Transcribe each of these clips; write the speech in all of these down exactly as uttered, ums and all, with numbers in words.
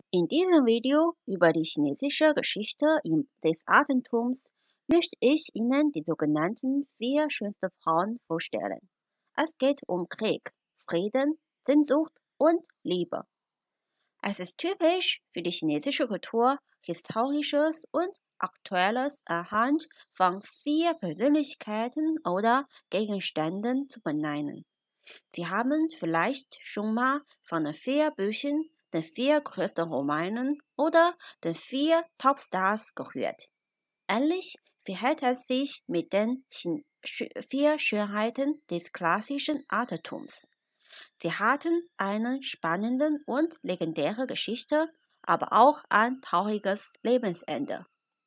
In diesem Video über die chinesische Geschichte des Altentums möchte ich Ihnen die sogenannten vier schönsten Frauen vorstellen. Es geht um Krieg, Frieden, Sehnsucht und Liebe. Es ist typisch für die chinesische Kultur, Historisches und Aktuelles anhand von vier Persönlichkeiten oder Gegenständen zu benennen. Sie haben vielleicht schon mal von den vier Büchern, den vier größten Romanen oder den vier Topstars gehört. Ähnlich verhält es sich mit den vier Schönheiten des klassischen Altertums. Sie hatten eine spannende und legendäre Geschichte, aber auch ein trauriges Lebensende.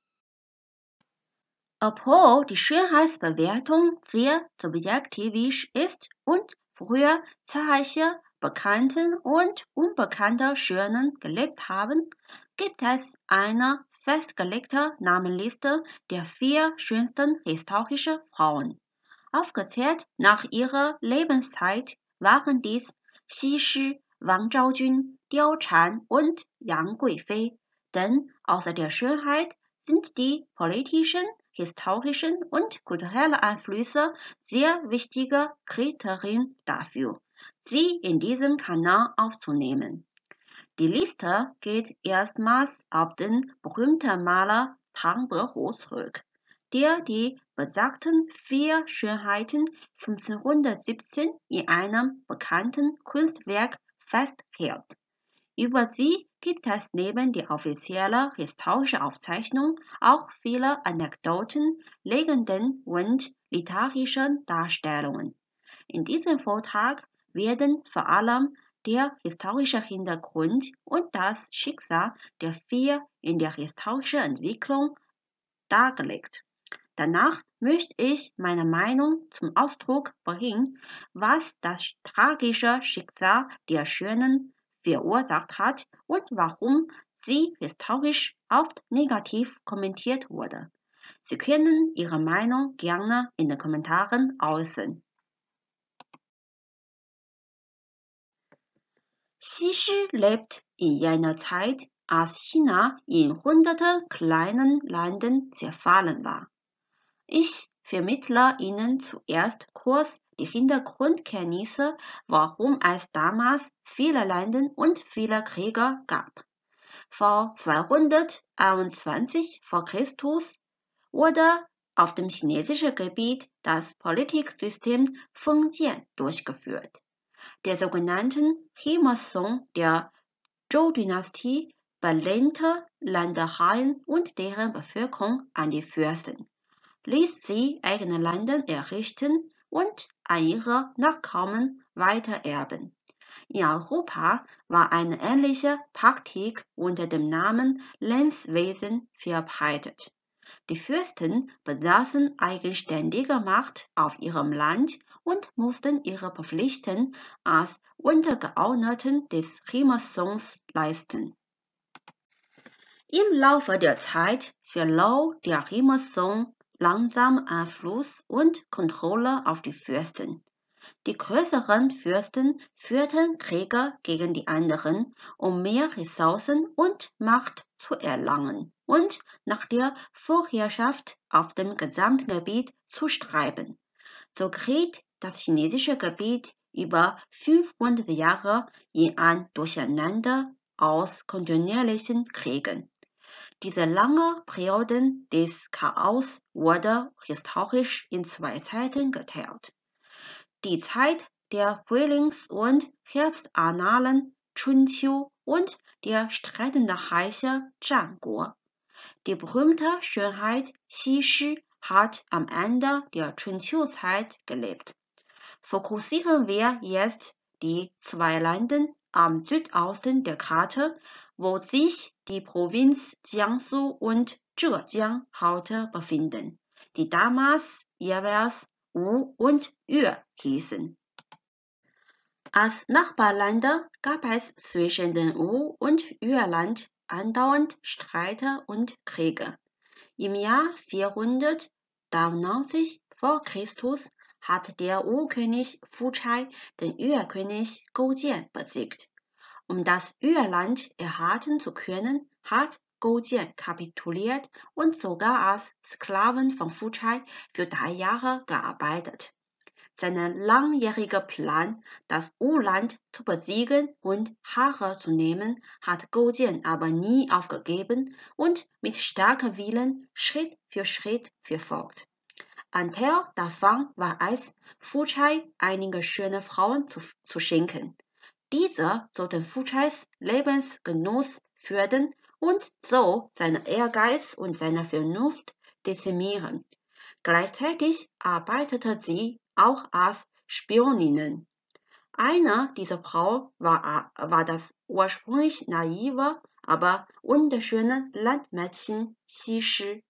Obwohl die Schönheitsbewertung sehr subjektivisch ist und früher zahlreiche bekannte und unbekannte Schönen gelebt haben, gibt es eine festgelegte Namenliste der vier schönsten historischen Frauen. Aufgezählt nach ihrer Lebenszeit waren dies Xi Shi, Wang Zhaojun, Diao Chan und Yang Guifei, denn außer der Schönheit sind die politischen, historischen und kulturellen Einflüsse sehr wichtige Kriterien dafür, sie in diesem Kanal aufzunehmen. Die Liste geht erstmals auf den berühmten Maler Tang Behu zurück, der die besagten vier Schönheiten fünfzehnhundertsiebzehn in einem bekannten Kunstwerk festhält. Über sie gibt es neben der offiziellen historischen Aufzeichnung auch viele Anekdoten, Legenden und literarische Darstellungen. In diesem Vortrag werden vor allem der historische Hintergrund und das Schicksal der vier in der historischen Entwicklung dargelegt. Danach möchte ich meine Meinung zum Ausdruck bringen, was das tragische Schicksal der Schönen verursacht hat und warum sie historisch oft negativ kommentiert wurde. Sie können Ihre Meinung gerne in den Kommentaren äußern. Xi Shi lebt in jener Zeit, als China in hunderte kleinen Landen zerfallen war. Ich vermittle Ihnen zuerst kurz die Hintergrundkenntnisse, warum es damals viele Länder und viele Kriege gab. Vor zweihunderteinundzwanzig vor Christus wurde auf dem chinesischen Gebiet das Politiksystem Fengjian durchgeführt. Der sogenannten He-Song der Zhou-Dynastie belehnte Ländereien und deren Bevölkerung an die Fürsten, ließ sie eigene Länder errichten und an ihre Nachkommen weitererben. In Europa war eine ähnliche Praktik unter dem Namen Lenswesen verbreitet. Die Fürsten besaßen eigenständige Macht auf ihrem Land und mussten ihre Pflichten als Untergeordneten des He-Songs leisten. Im Laufe der Zeit verlor der He-Song langsam Einfluss und Kontrolle auf die Fürsten. Die größeren Fürsten führten Kriege gegen die anderen, um mehr Ressourcen und Macht zu erlangen und nach der Vorherrschaft auf dem gesamten Gebiet zu streben. So geriet das chinesische Gebiet über fünfhundert Jahre in ein Durcheinander aus kontinuierlichen Kriegen. Diese lange Periode des Chaos wurde historisch in zwei Zeiten geteilt. Die Zeit der Frühlings- und Herbstannalen Chunqiu und der streitenden Reiche Zhanguo. Die berühmte Schönheit Xi Shi hat am Ende der Chunqiu-Zeit gelebt. Fokussieren wir jetzt die zwei Länder am Südosten der Karte, wo sich die Provinz Jiangsu und Zhejiang heute befinden, die damals jeweils Wu und Yue hießen. Als Nachbarländer gab es zwischen den Wu- und Yue-Land andauernd Streite und Kriege. Im Jahr vierhundertneunundneunzig vor Christus hat der Wu-König Fu Chai den Yue-König Gou Jian besiegt. Um das Öland erhalten zu können, hat Goujian kapituliert und sogar als Sklaven von Fuchai für drei Jahre gearbeitet. Sein langjähriger Plan, das U-Land zu besiegen und Haare zu nehmen, hat Goujian aber nie aufgegeben und mit starkem Willen Schritt für Schritt verfolgt. Ein Teil davon war es, Fuchai einige schöne Frauen zu, zu schenken. Diese sollten Fuchais Lebensgenuss fördern und so seinen Ehrgeiz und seine Vernunft dezimieren. Gleichzeitig arbeitete sie auch als Spioninnen. Eine dieser Frauen war, war das ursprünglich naive, aber wunderschöne Landmädchen Xi Shi.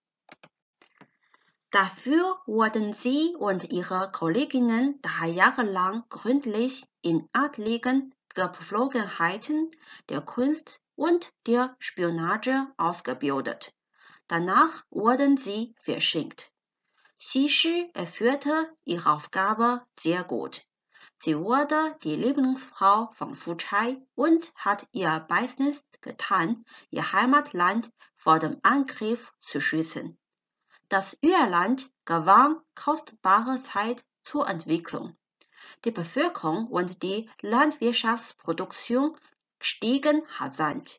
Dafür wurden sie und ihre Kolleginnen drei Jahre lang gründlich in adligen Gepflogenheiten der Kunst und der Spionage ausgebildet. Danach wurden sie verschenkt. Xi Shi erfüllte ihre Aufgabe sehr gut. Sie wurde die Lieblingsfrau von Fuchai und hat ihr Bestes getan, ihr Heimatland vor dem Angriff zu schützen. Das Öland gewann kostbare Zeit zur Entwicklung. Die Bevölkerung und die Landwirtschaftsproduktion stiegen rasant.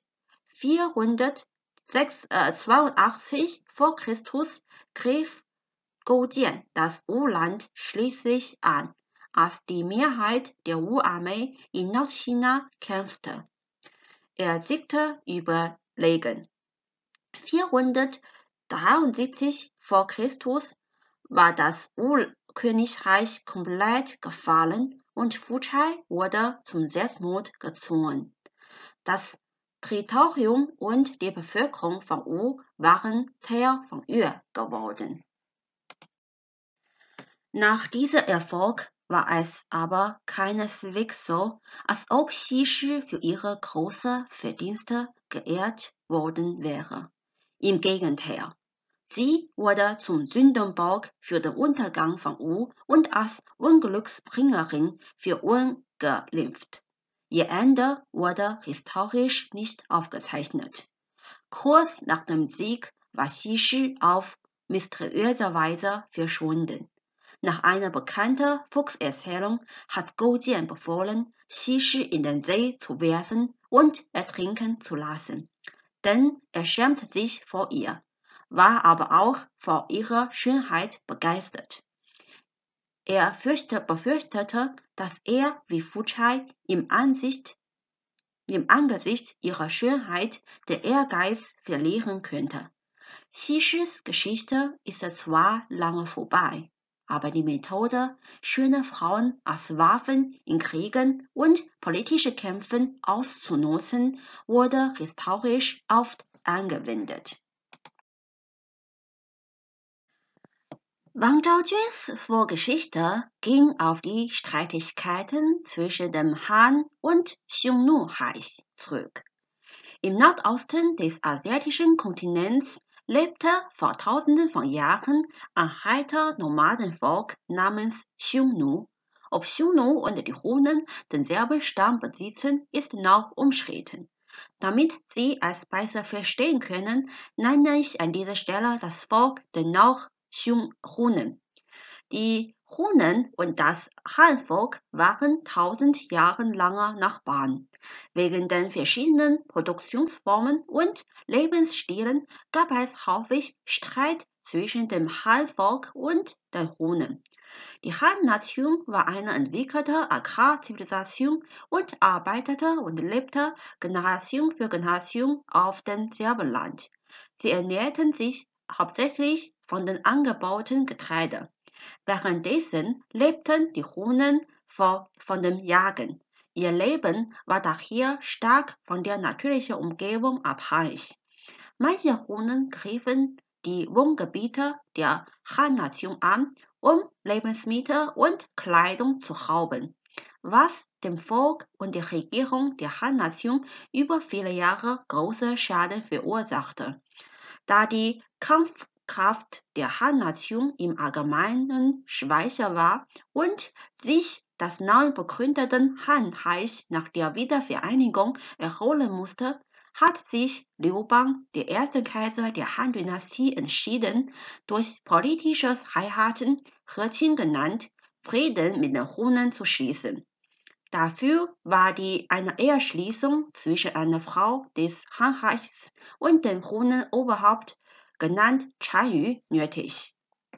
vierhundertzweiundachtzig vor Christus griff Goujian das U-Land schließlich an, als die Mehrheit der Wu-Armee in Nordchina kämpfte. Er siegte überlegen. vierhundertdreiundsiebzig vor Christus war das Wu-Königreich komplett gefallen und Fuchai wurde zum Selbstmord gezwungen. Das Territorium und die Bevölkerung von Wu waren Teil von Yue geworden. Nach diesem Erfolg war es aber keineswegs so, als ob Xi Shi für ihre großen Verdienste geehrt worden wäre. Im Gegenteil, sie wurde zum Sündenbock für den Untergang von Wu und als Unglücksbringerin verunglimpft. Ihr Ende wurde historisch nicht aufgezeichnet. Kurz nach dem Sieg war Xi Shi auf mysteriöse Weise verschwunden. Nach einer bekannten Volkserzählung hat Goujian befohlen, Xi Shi in den See zu werfen und ertrinken zu lassen. Denn er schämte sich vor ihr, war aber auch vor ihrer Schönheit begeistert. Er fürchte, befürchtete, dass er wie Fuchai im, Ansicht, im Angesicht ihrer Schönheit den Ehrgeiz verlieren könnte. Xi Shis Geschichte ist zwar lange vorbei, aber die Methode, schöne Frauen als Waffen in Kriegen und politischen Kämpfen auszunutzen, wurde historisch oft angewendet. Wang Zhaojuns Vorgeschichte ging auf die Streitigkeiten zwischen dem Han- und Xiongnu-Reich zurück. Im Nordosten des asiatischen Kontinents lebte vor tausenden von Jahren ein Reiter-Nomadenvolk namens Xiongnu. Ob Xiongnu und die Hunnen denselben Stamm besitzen, ist noch umstritten. Damit Sie es besser verstehen können, nenne ich an dieser Stelle das Volk dennoch Hunnen. Die Hunnen und das Han-Volk waren tausend Jahre lange Nachbarn. Wegen den verschiedenen Produktionsformen und Lebensstilen gab es häufig Streit zwischen dem Han-Volk und den Hunnen. Die Han-Nation war eine entwickelte Agrarzivilisation und arbeitete und lebte Generation für Generation auf demselben Land. Sie ernährten sich hauptsächlich von den angebauten Getreide. Währenddessen lebten die Hunnen von, von dem Jagen. Ihr Leben war daher stark von der natürlichen Umgebung abhängig. Manche Hunnen griffen die Wohngebiete der Han-Nation an, um Lebensmittel und Kleidung zu rauben, was dem Volk und der Regierung der Han-Nation über viele Jahre große Schaden verursachte. Da die Kampfkraft der Han-Nation im Allgemeinen schwächer war und sich das neu begründeten Han-Reich nach der Wiedervereinigung erholen musste, hat sich Liu Bang, der erste Kaiser der Han-Dynastie, entschieden, durch politisches Heiraten, He Qin genannt, Frieden mit den Hunnen zu schließen. Dafür war die eine Eheschließung zwischen einer Frau des Han-Reichs und dem Hunnenoberhaupt, genannt Chan Yu, nötig.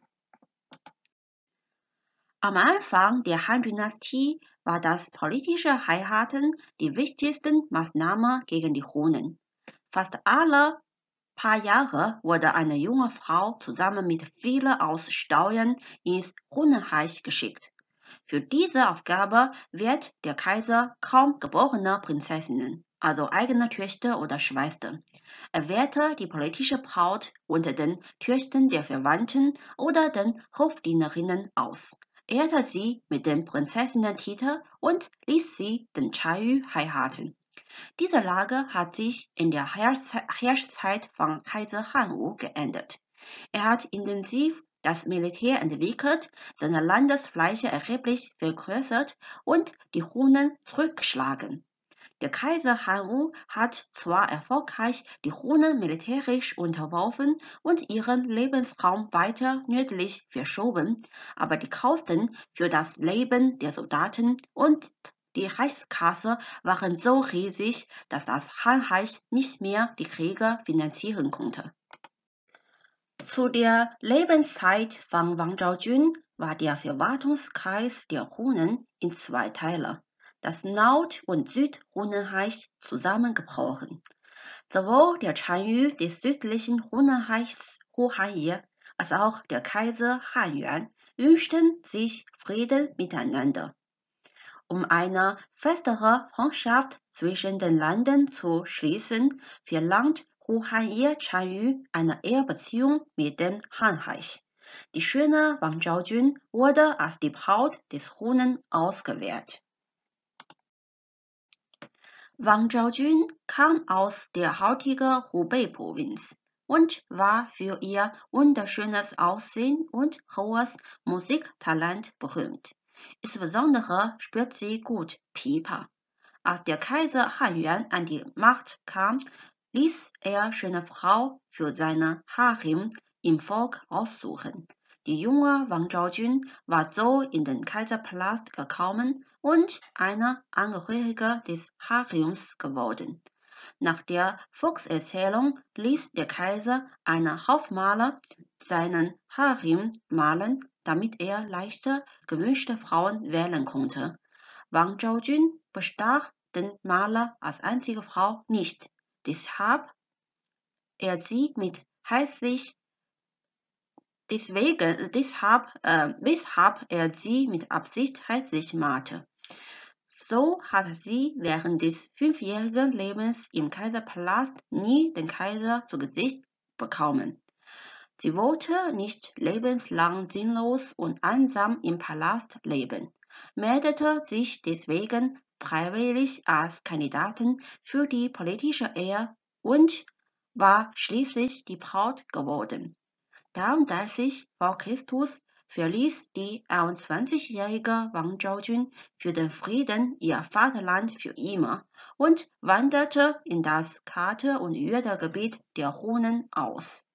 Am Anfang der Han-Dynastie war das politische Heiraten die wichtigste Maßnahme gegen die Hunnen. Fast alle paar Jahre wurde eine junge Frau zusammen mit vielen aus Steuern ins Hunnenreich geschickt. Für diese Aufgabe wird der Kaiser kaum geborene Prinzessinnen, also eigene Töchter oder Schwestern. Er wählte die politische Braut unter den Töchtern der Verwandten oder den Hofdienerinnen aus, ehrte sie mit dem Prinzessinnentitel und ließ sie den Chayu heiraten. Diese Lage hat sich in der Herrschzeit von Kaiser Han-Wu geändert. Er hat intensiv das Militär entwickelt, seine Landesfläche erheblich vergrößert und die Hunnen zurückgeschlagen. Der Kaiser Han-Wu hat zwar erfolgreich die Hunnen militärisch unterworfen und ihren Lebensraum weiter nördlich verschoben, aber die Kosten für das Leben der Soldaten und die Reichskasse waren so riesig, dass das Han-Reich nicht mehr die Kriege finanzieren konnte. Zu der Lebenszeit von Wang Zhaojun war der Verwaltungskreis der Hunnen in zwei Teile, das Nord- und Südhunnenreich, zusammengebrochen. Sowohl der Chan Yu des südlichen Hunnenreichs Hu Hanye als auch der Kaiser Han Yuan wünschten sich Frieden miteinander. Um eine festere Freundschaft zwischen den Ländern zu schließen, verlangt Hu Hanye Chan Yu eine Ehebeziehung mit dem Han-Reich. Die schöne Wang Zhaojun wurde als die Braut des Hunnen ausgewählt. Wang Zhaojun kam aus der heutigen Hubei-Provinz und war für ihr wunderschönes Aussehen und hohes Musiktalent berühmt. Insbesondere spürt sie gut Pipa. Als der Kaiser Han Yuan an die Macht kam, ließ er schöne Frau für seine Harem im Volk aussuchen. Die junge Wang Zhaojun war so in den Kaiserpalast gekommen und eine Angehörige des Harems geworden. Nach der Volkserzählung ließ der Kaiser einen Hofmaler seinen Harem malen, damit er leichter gewünschte Frauen wählen konnte. Wang Zhaojun bestach den Maler als einzige Frau nicht, deshalb er sie mit heißlich Deswegen, deshalb, äh, weshalb er sie mit Absicht hässlich malte. So hat sie während des fünfjährigen Lebens im Kaiserpalast nie den Kaiser zu Gesicht bekommen. Sie wollte nicht lebenslang sinnlos und einsam im Palast leben, meldete sich deswegen freiwillig als Kandidatin für die politische Ehe und war schließlich die Braut geworden. dreiunddreißig vor Christus verließ die einundzwanzigjährige Wang Zhaojun für den Frieden ihr Vaterland für immer und wanderte in das Karte- und Jüdergebiet der Hunnen aus.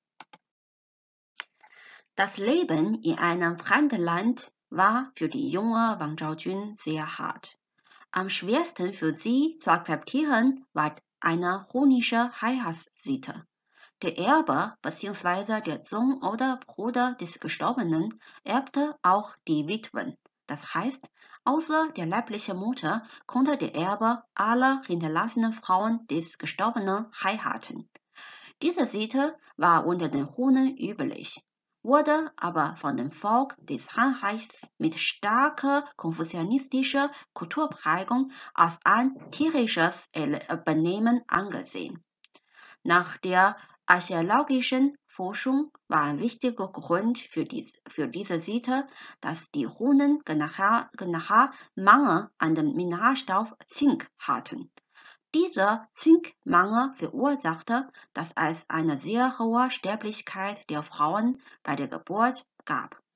Das Leben in einem fremden Land war für die junge Wang Zhaojun sehr hart. Am schwersten für sie zu akzeptieren war eine hunnische Heiratssitte. Der Erbe bzw. der Sohn oder Bruder des Gestorbenen erbte auch die Witwen. Das heißt, außer der leiblichen Mutter konnte der Erbe alle hinterlassenen Frauen des Gestorbenen heiraten. Diese Sitte war unter den Hunnen üblich, wurde aber von dem Volk des Han-Reichs mit starker konfuzianistischer Kulturprägung als ein tierisches Benehmen angesehen. Nach der archäologischen Forschung war ein wichtiger Grund für, dies, für diese Sitte, dass die Hunnen nachher, nachher Mangel an dem Mineralstoff Zink hatten. Dieser Zinkmangel verursachte, dass es eine sehr hohe Sterblichkeit der Frauen bei der Geburt gab.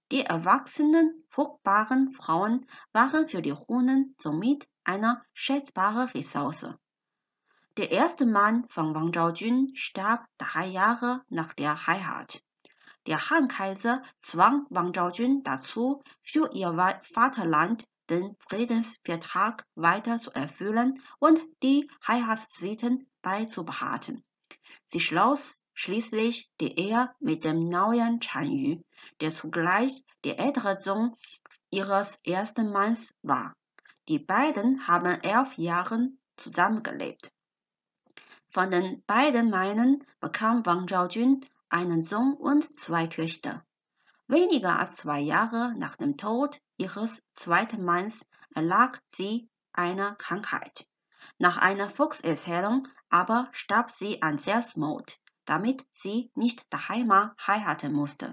Die erwachsenen, fruchtbaren Frauen waren für die Hunnen somit eine schätzbare Ressource. Der erste Mann von Wang Zhaojun starb drei Jahre nach der Heirat. Der Han-Kaiser zwang Wang Zhaojun dazu, für ihr Vaterland den Friedensvertrag weiter zu erfüllen und die Heiratssitten beizubehalten. Sie schloss schließlich die Ehe mit dem neuen Chan Yu, der zugleich der ältere Sohn ihres ersten Manns war. Die beiden haben elf Jahre zusammengelebt. Von den beiden Männern bekam Wang Zhaojun einen Sohn und zwei Töchter. Weniger als zwei Jahre nach dem Tod ihres zweiten Manns erlag sie einer Krankheit. Nach einer Volkserzählung aber starb sie an Selbstmord, damit sie nicht daheim heiraten musste.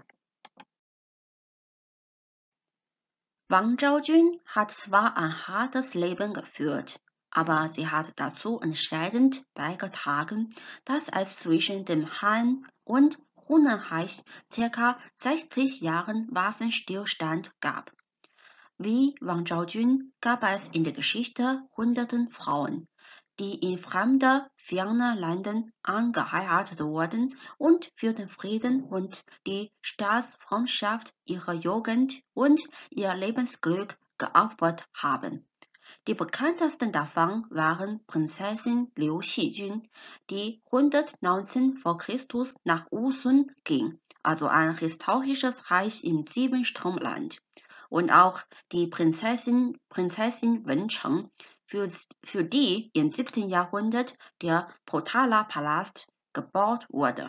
Wang Zhaojun hat zwar ein hartes Leben geführt, aber sie hat dazu entscheidend beigetragen, dass es zwischen dem Han und Hunnenreich ca. sechzig Jahren Waffenstillstand gab. Wie Wang Zhaojun gab es in der Geschichte hunderten Frauen, die in fremde, ferne Ländern angeheiratet wurden und für den Frieden und die Staatsfreundschaft ihrer Jugend und ihr Lebensglück geopfert haben. Die bekanntesten davon waren Prinzessin Liu Xijun, die hundertneunzehn vor Christus nach Wusun ging, also ein historisches Reich im Siebenstromland, und auch die Prinzessin, Prinzessin Wencheng, für, für die im siebten Jahrhundert der Potala-Palast gebaut wurde.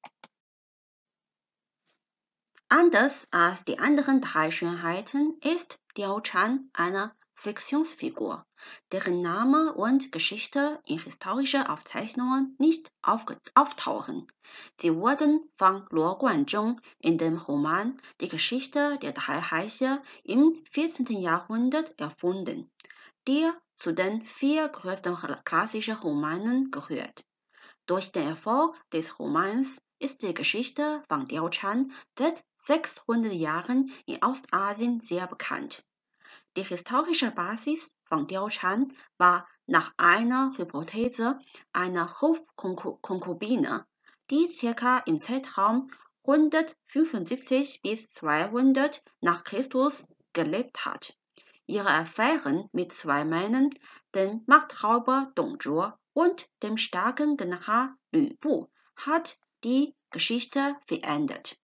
Anders als die anderen drei Schönheiten ist Diao Chan eine Fiktionsfigur, deren Name und Geschichte in historischen Aufzeichnungen nicht auftauchen. Sie wurden von Luo Guanzhong in dem Roman Die Geschichte der drei Reiche im vierzehnten Jahrhundert erfunden, der zu den vier größten klassischen Romanen gehört. Durch den Erfolg des Romans ist die Geschichte von Diao Chan seit sechshundert Jahren in Ostasien sehr bekannt. Die historische Basis von Diao Chan war nach einer Hypothese eine Hofkonkubine, die ca. im Zeitraum hundertfünfundsiebzig bis zweihundert nach Christus gelebt hat. Ihre Affären mit zwei Männern, dem Marktrauber Dong Zhuo und dem starken General Lü Bu, hat die Geschichte verändert.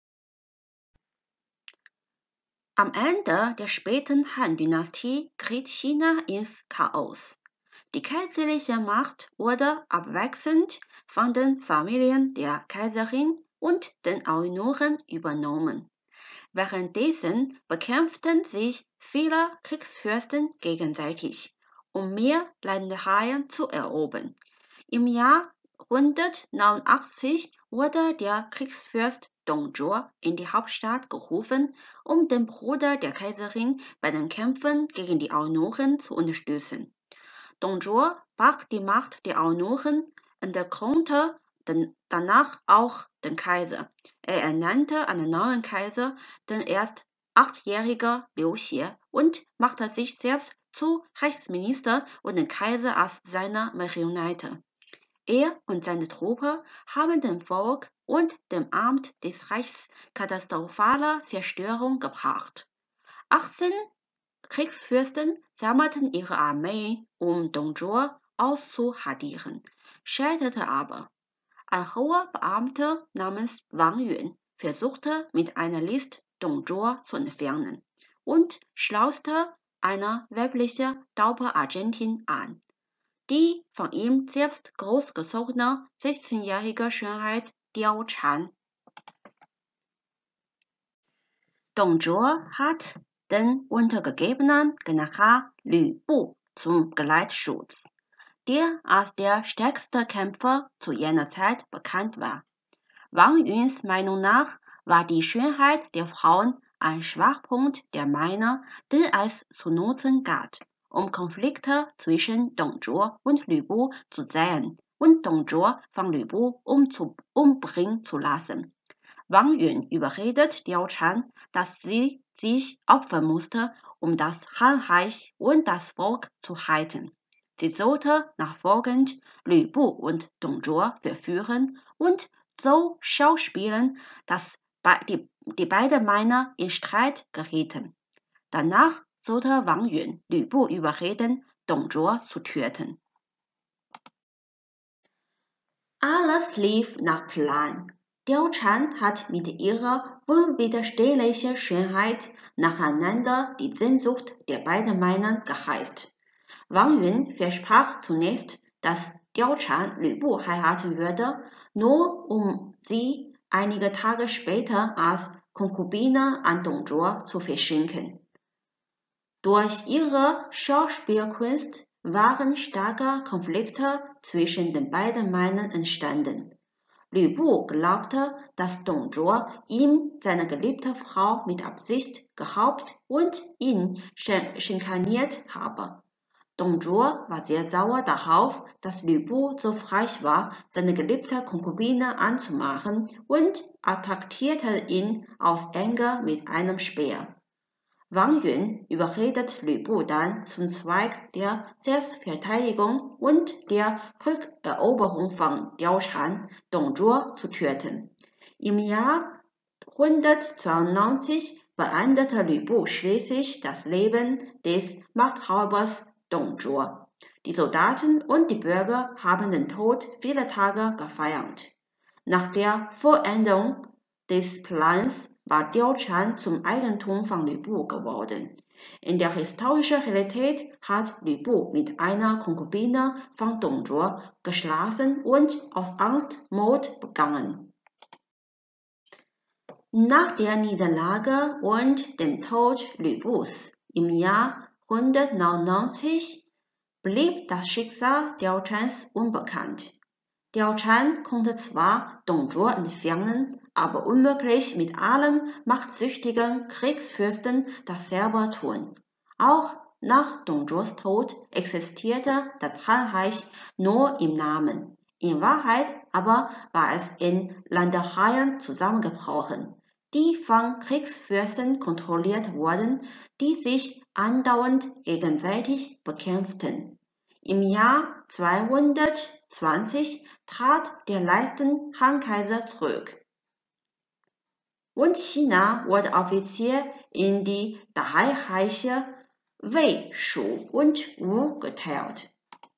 Am Ende der späten Han-Dynastie geriet China ins Chaos. Die kaiserliche Macht wurde abwechselnd von den Familien der Kaiserin und den Eunuchen übernommen. Währenddessen bekämpften sich viele Kriegsfürsten gegenseitig, um mehr Ländereien zu erobern. Im Jahr hundertneunundachtzig wurde der Kriegsfürst Dong Zhuo in die Hauptstadt gerufen, um den Bruder der Kaiserin bei den Kämpfen gegen die Eunuchen zu unterstützen. Dong Zhuo brach die Macht der Eunuchen und erkronte danach auch den Kaiser. Er ernannte einen neuen Kaiser, den erst achtjährigen Liu Xie, und machte sich selbst zu Reichsminister und den Kaiser als seine Marionette. Er und seine Truppe haben dem Volk und dem Amt des Reichs katastrophale Zerstörung gebracht. achtzehn Kriegsfürsten sammelten ihre Armee, um Dong Zhuo auszuhadieren, scheiterte aber. Ein hoher Beamter namens Wang Yun versuchte mit einer List Dong Zhuo zu entfernen und schlosste eine weibliche Taube-Agentin an, die von ihm selbst großgezogene sechzehnjährige Schönheit Diao Chan. Dong Zhuo hat den untergegebenen General Lü Bu zum Geleitschutz, der als der stärkste Kämpfer zu jener Zeit bekannt war. Wang Yuns Meinung nach war die Schönheit der Frauen ein Schwachpunkt der Männer, den es zu nutzen galt, um Konflikte zwischen Dong Zhuo und Lü Bu zu säen und Dong Zhuo von Lü Bu umbringen zu lassen. Wang Yun überredet Diao Chan, dass sie sich opfern musste, um das Han-Reich und das Volk zu halten. Sie sollte nachfolgend Lü Bu und Dong Zhuo verführen und so schauspielen, dass die, die beiden Männer in Streit gerieten. Danach sollte Wang Yun Lü Bu überreden, Dong Zhuo zu töten. Alles lief nach Plan. Diao Chan hat mit ihrer unwiderstehlichen Schönheit nacheinander die Sehnsucht der beiden Männer geheizt. Wang Yun versprach zunächst, dass Diao Chan Lü Bu heiraten würde, nur um sie einige Tage später als Konkubine an Dong Zhuo zu verschenken. Durch ihre Schauspielkunst waren starke Konflikte zwischen den beiden Männern entstanden. Lü Bu glaubte, dass Dong Zhuo ihm seine geliebte Frau mit Absicht geraubt und ihn schikaniert habe. Dong Zhuo war sehr sauer darauf, dass Lü Bu so frech war, seine geliebte Konkubine anzumachen, und attackierte ihn aus Ärger mit einem Speer. Wang Yun überredet Lü Bu dann zum Zweck der Selbstverteidigung und der Rückeroberung von Diao Chan, Dong Zhuo zu töten. Im Jahr hundertzweiundneunzig beendete Lü Bu schließlich das Leben des Machtraubers Dong Zhuo. Die Soldaten und die Bürger haben den Tod viele Tage gefeiert. Nach der Vollendung des Plans war Diao Chan zum Eigentum von Lü Bu geworden. In der historischen Realität hat Lü Bu mit einer Konkubine von Dong Zhuo geschlafen und aus Angst Mord begangen. Nach der Niederlage und dem Tod Lü Bus im Jahr hundertneunundneunzig blieb das Schicksal Diao Chans unbekannt. Diao Chan konnte zwar Dong Zhuo entfernen, aber unmöglich mit allen machtsüchtigen Kriegsfürsten dasselbe tun. Auch nach Dong Zhuos Tod existierte das Han-Reich nur im Namen. In Wahrheit aber war es in Ländereien zusammengebrochen, die von Kriegsfürsten kontrolliert wurden, die sich andauernd gegenseitig bekämpften. Im Jahr zweihundertzwanzig trat der letzte Han-Kaiser zurück, und China wurde offiziell in die drei Reiche Wei, Shu und Wu geteilt.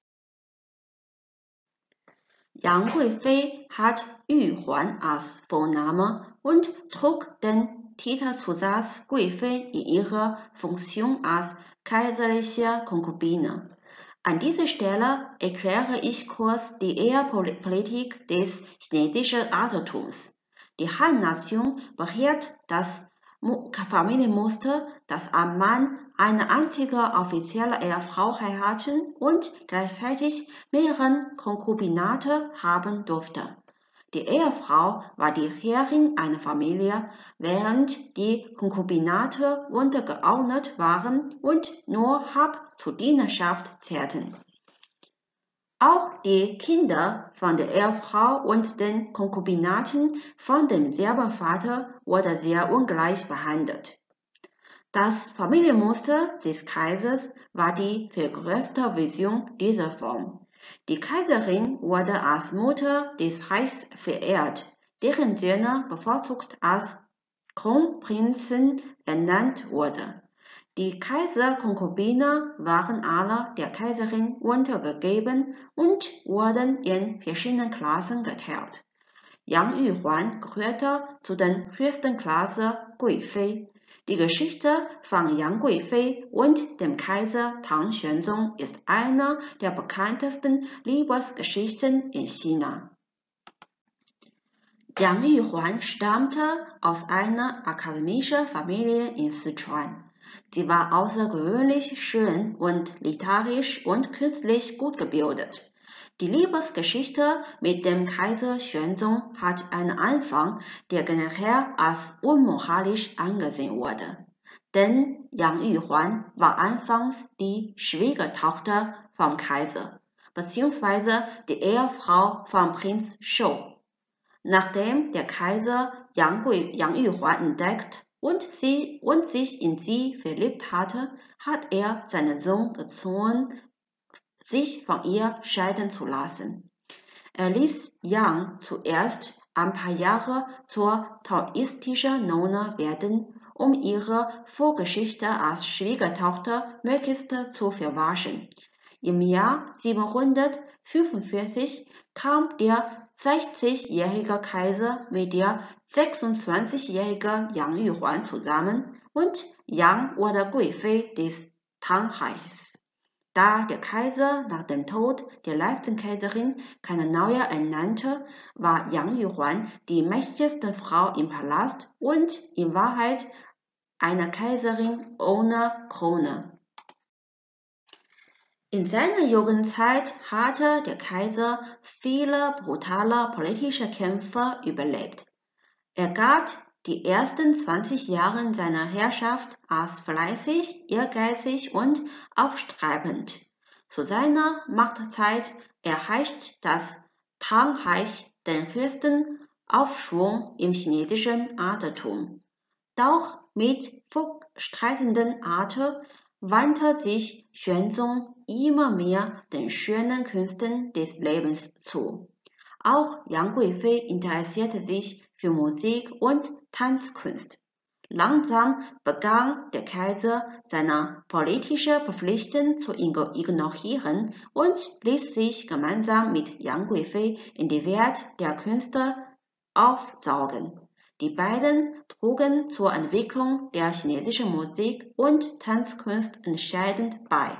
Yang Guifei hat Yu Huan als Vorname und trug den Titelzusatz Guifei in ihrer Funktion als kaiserliche Konkubine. An dieser Stelle erkläre ich kurz die Ehepolitik des chinesischen Altertums. Die Han-Nation behielt das Familienmuster, dass ein Mann eine einzige offizielle Ehefrau heiraten und gleichzeitig mehrere Konkubinate haben durfte. Die Ehefrau war die Herrin einer Familie, während die Konkubinate untergeordnet waren und nur halb zur Dienerschaft zählten. Auch die Kinder von der Ehefrau und den Konkubinaten von demselben Vater wurden sehr ungleich behandelt. Das Familienmuster des Kaisers war die vergrößerte Version dieser Form. Die Kaiserin wurde als Mutter des Reichs verehrt, deren Söhne bevorzugt als Kronprinzen ernannt wurden. Die Kaiserkonkubine waren alle der Kaiserin untergegeben und wurden in verschiedene Klassen geteilt. Yang Yuhuan gehörte zu den höchsten Klasse Guifei. Die Geschichte von Yang Guifei und dem Kaiser Tang Xuanzong ist eine der bekanntesten Liebesgeschichten in China. Yang Yuhuan stammte aus einer akademischen Familie in Sichuan. Sie war außergewöhnlich schön und literarisch und künstlich gut gebildet. Die Liebesgeschichte mit dem Kaiser Xuanzong hat einen Anfang, der generell als unmoralisch angesehen wurde. Denn Yang Yuhuan war anfangs die Schwiegertochter vom Kaiser, beziehungsweise die Ehefrau von Prinz Shou. Nachdem der Kaiser Yang, Gui, Yang Yuhuan entdeckt und, sie, und sich in sie verliebt hatte, hat er seinen Sohn gezwungen, sich von ihr scheiden zu lassen. Er ließ Yang zuerst ein paar Jahre zur taoistischen Nonne werden, um ihre Vorgeschichte als Schwiegertochter möglichst zu verwaschen. Im Jahr siebenhundertfünfundvierzig kam der sechzigjährige Kaiser mit der sechsundzwanzigjährigen Yang Yuhuan zusammen und Yang wurde Guifei des Tang-Reichs. Da der Kaiser nach dem Tod der letzten Kaiserin keine neue ernannte, war Yang Yuhuan die mächtigste Frau im Palast und in Wahrheit eine Kaiserin ohne Krone. In seiner Jugendzeit hatte der Kaiser viele brutale politische Kämpfe überlebt. Er galt die ersten zwanzig Jahre seiner Herrschaft als fleißig, ehrgeizig und aufstrebend. Zu seiner Machtzeit erreichte das Tang-Reich den höchsten Aufschwung im chinesischen Altertum. Doch mit fortschreitenden Alter wandte sich Xuanzong immer mehr den schönen Künsten des Lebens zu. Auch Yang Guifei interessierte sich für Musik und Tanzkunst. Langsam begann der Kaiser seine politischen Pflichten zu ignorieren und ließ sich gemeinsam mit Yang Guifei in die Welt der Künste aufsaugen. Die beiden trugen zur Entwicklung der chinesischen Musik und Tanzkunst entscheidend bei.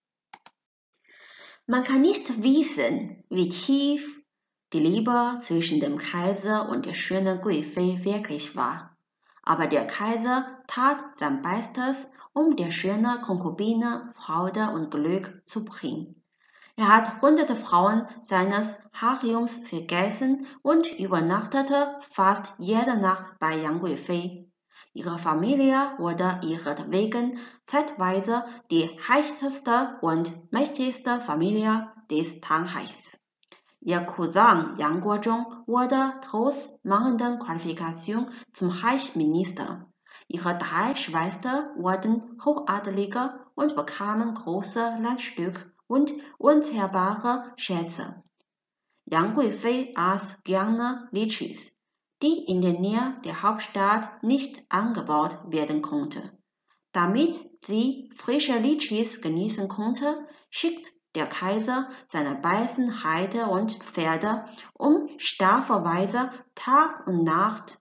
Man kann nicht wissen, wie tief die Liebe zwischen dem Kaiser und der schönen Guifei wirklich war. Aber der Kaiser tat sein Bestes, um der schönen Konkubine Freude und Glück zu bringen. Er hat hunderte Frauen seines Harems vergessen und übernachtete fast jede Nacht bei Yang Guifei. Ihre Familie wurde ihretwegen zeitweise die reichste und mächtigste Familie des Tang-Reichs. Ihr Cousin Yang Guozhong wurde trotz mangelnder Qualifikation zum Reichsminister. Ihre drei Schwestern wurden Hochadelige und bekamen große Landstücke und unzählbare Schätze. Yang Guifei aß gerne Litschis, die in der Nähe der Hauptstadt nicht angebaut werden konnten. Damit sie frische Litschis genießen konnte, schickt der Kaiser seine beiden Reiter und Pferde, um staffelweise Tag und Nacht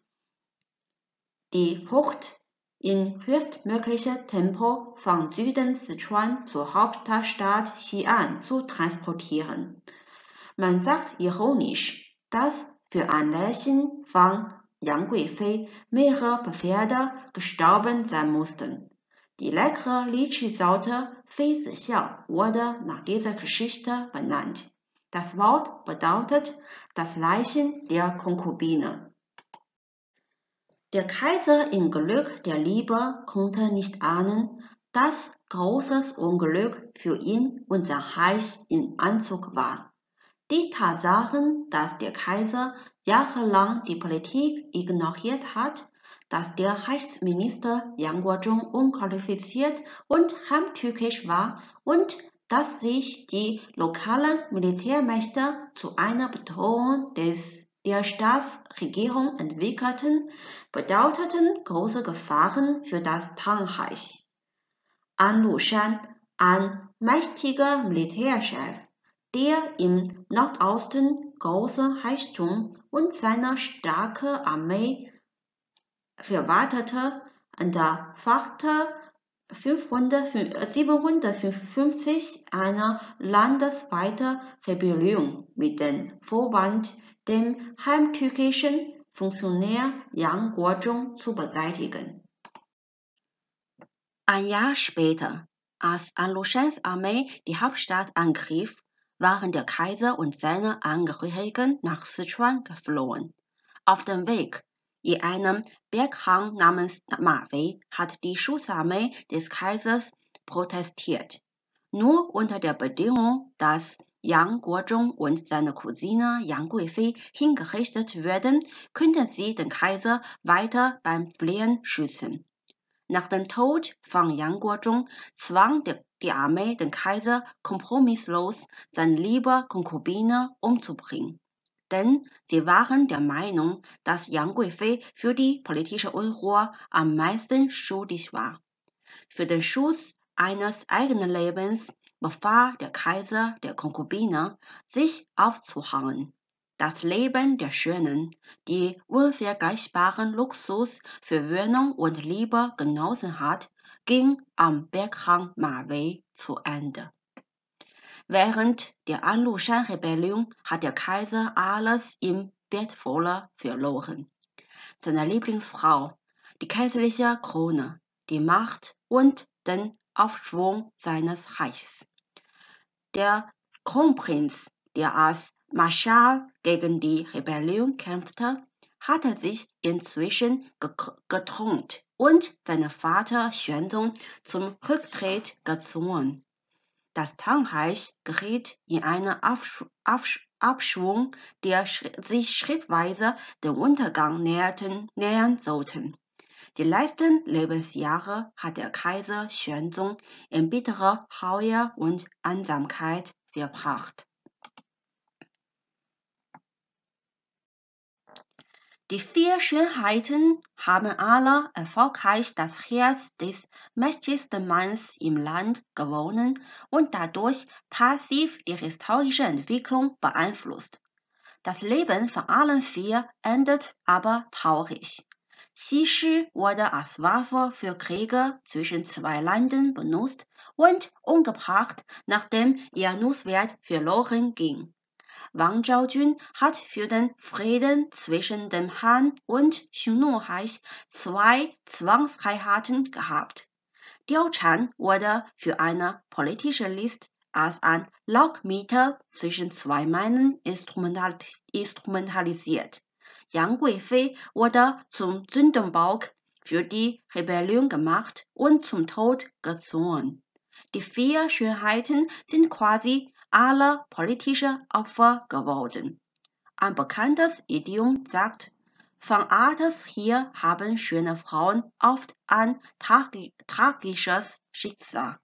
die Frucht in höchstmöglichem Tempo von Süden Sichuan zur Hauptstadt Xi'an zu transportieren. Man sagt ironisch, dass für ein Lächeln von Yang Guifei mehrere Pferde gestorben sein mussten. Die leckere Litschi-Sorte Fei Zixiao wurde nach dieser Geschichte benannt. Das Wort bedeutet das Leichen der Konkubine. Der Kaiser im Glück der Liebe konnte nicht ahnen, dass großes Unglück für ihn und sein Reich in Anzug war. Die Tatsache, dass der Kaiser jahrelang die Politik ignoriert hat, dass der Reichsminister Yang Guozhong unqualifiziert und heimtückisch war und dass sich die lokalen Militärmächte zu einer Bedrohung des, der Staatsregierung entwickelten, bedeuteten große Gefahren für das Tang-Reich. An Lushan, ein mächtiger Militärchef, der im Nordosten großen Reichtum und seine starke Armee verwaltete, entfachte siebenhundertfünfundfünfzig eine landesweite Rebellion mit dem Vorwand, den heimtückischen Funktionär Yang Guozhong zu beseitigen. Ein Jahr später, als An Lushans Armee die Hauptstadt angriff, waren der Kaiser und seine Angehörigen nach Sichuan geflohen. Auf dem Weg in einem Berghang namens Ma Wei hat die Schutzarmee des Kaisers protestiert. Nur unter der Bedingung, dass Yang Guozhong und seine Cousine Yang Guifei hingerichtet würden, könnten sie den Kaiser weiter beim Fliehen schützen. Nach dem Tod von Yang Guozhong zwang die, die Armee den Kaiser kompromisslos, seine liebe Konkubine umzubringen. Denn sie waren der Meinung, dass Yang Guifei für die politische Unruhe am meisten schuldig war. Für den Schutz eines eigenen Lebens befahl der Kaiser der Konkubine, sich aufzuhangen. Das Leben der Schönen, die unvergleichbaren Luxus für Wohnung und Liebe genossen hat, ging am Berghang Mawei zu Ende. Während der Anlushan-Rebellion hat der Kaiser alles im Wertvolle verloren. Seine Lieblingsfrau, die kaiserliche Krone, die Macht und den Aufschwung seines Reichs. Der Kronprinz, der als Marschall gegen die Rebellion kämpfte, hatte sich inzwischen gethront und seinen Vater Xuanzong zum Rücktritt gezwungen. Das Tangreich geriet in einen Aufsch Aufsch Abschwung, der sch sich schrittweise dem Untergang näherten, nähern sollten. Die letzten Lebensjahre hat der Kaiser Xuanzong in bitterer Reue und Einsamkeit verbracht. Die vier Schönheiten haben alle erfolgreich das Herz des mächtigsten Manns im Land gewonnen und dadurch passiv die historische Entwicklung beeinflusst. Das Leben von allen vier endet aber traurig. Xi wurde als Waffe für Kriege zwischen zwei Ländern benutzt und umgebracht, nachdem ihr Nutzwert verloren ging. Wang Zhaojun hat für den Frieden zwischen dem Han und Xiongnu-Reich zwei Zwangsheirateten gehabt. Diao Chan wurde für eine politische List als ein Lockmittel zwischen zwei Männern instrumentalis instrumentalisiert. Yang Guifei wurde zum Sündenbock für die Rebellion gemacht und zum Tod gezwungen. Die vier Schönheiten sind quasi alle politische Opfer geworden. Ein bekanntes Idiom sagt, von alters her haben schöne Frauen oft ein tragi tragisches Schicksal.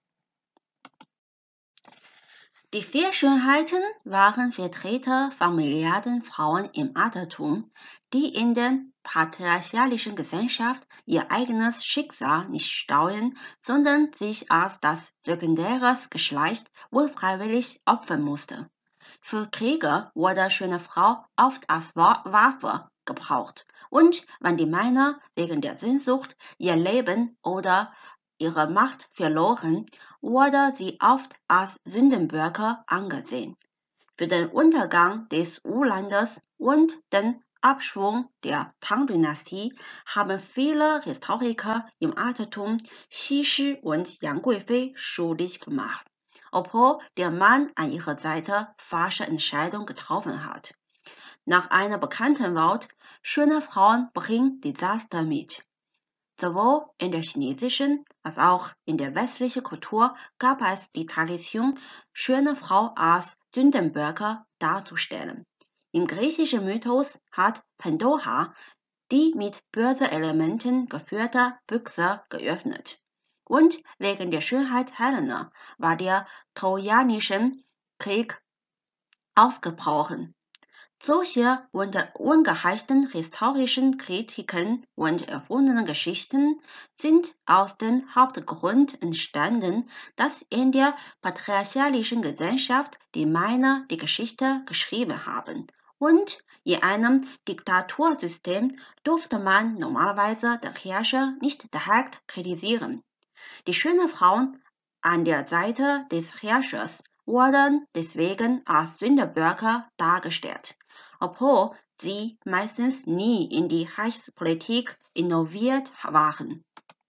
Die vier Schönheiten waren Vertreter von Milliarden Frauen im Altertum, die in der patriarchalischen Gesellschaft ihr eigenes Schicksal nicht steuern, sondern sich als das sekundäre Geschlecht unfreiwillig opfern musste. Für Kriege wurde schöne Frau oft als Waffe gebraucht, und wenn die Männer wegen der Sehnsucht ihr Leben oder ihre Macht verloren, wurde sie oft als Sündenböcke angesehen. Für den Untergang des Wu-Landes und den Abschwung der Tang-Dynastie haben viele Historiker im Altertum Xi und Yang Guifei schuldig gemacht, obwohl der Mann an ihrer Seite falsche Entscheidungen getroffen hat. Nach einem bekannten Wort, schöne Frauen bringen Desaster mit. Sowohl in der chinesischen als auch in der westlichen Kultur gab es die Tradition, schöne Frauen als Sündenböcke darzustellen. Im griechischen Mythos hat Pandora die mit bösen Elementen geführte Büchse geöffnet. Und wegen der Schönheit Helena war der Trojanische Krieg ausgebrochen. Solche ungeheizten historischen Kritiken und erfundenen Geschichten sind aus dem Hauptgrund entstanden, dass in der patriarchalischen Gesellschaft die Männer die Geschichte geschrieben haben. Und in einem Diktatursystem durfte man normalerweise den Herrscher nicht direkt kritisieren. Die schönen Frauen an der Seite des Herrschers wurden deswegen als Sündenböcke dargestellt, obwohl sie meistens nie in die Reichspolitik involviert waren.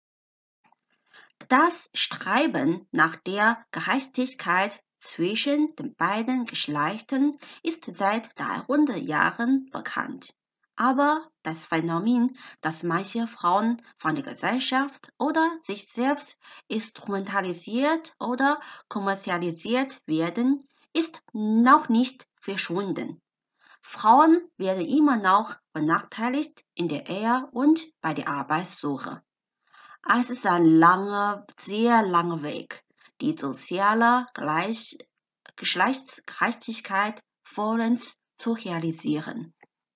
Das Streben nach der Gerechtigkeit zwischen den beiden Geschlechtern ist seit dreihundert Jahren bekannt. Aber das Phänomen, dass manche Frauen von der Gesellschaft oder sich selbst instrumentalisiert oder kommerzialisiert werden, ist noch nicht verschwunden. Frauen werden immer noch benachteiligt in der Ehe und bei der Arbeitssuche. Es ist ein langer, sehr langer Weg, die soziale Gleich Geschlechtsgerechtigkeit vollends zu realisieren.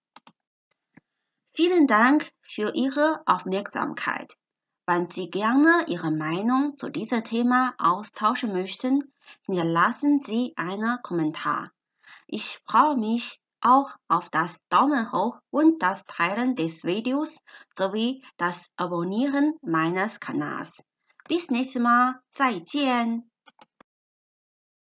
Vielen Dank für Ihre Aufmerksamkeit. Wenn Sie gerne Ihre Meinung zu diesem Thema austauschen möchten, hinterlassen Sie einen Kommentar. Ich freue mich auch auf das Daumen hoch und das Teilen des Videos sowie das Abonnieren meines Kanals. Bis nächstes Mal, 再见!